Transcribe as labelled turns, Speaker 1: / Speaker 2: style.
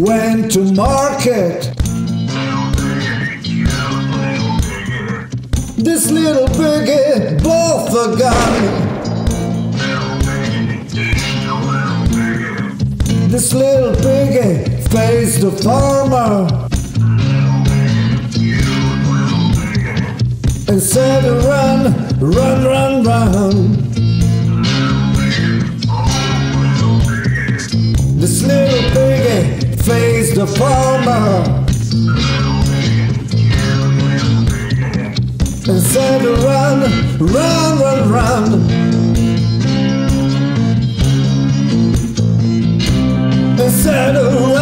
Speaker 1: went to market. This little piggy bought the gun. This little piggy faced the farmer and said, run, run, run, run. This little piggy faced the farmer and said, run, run, run, run. And said,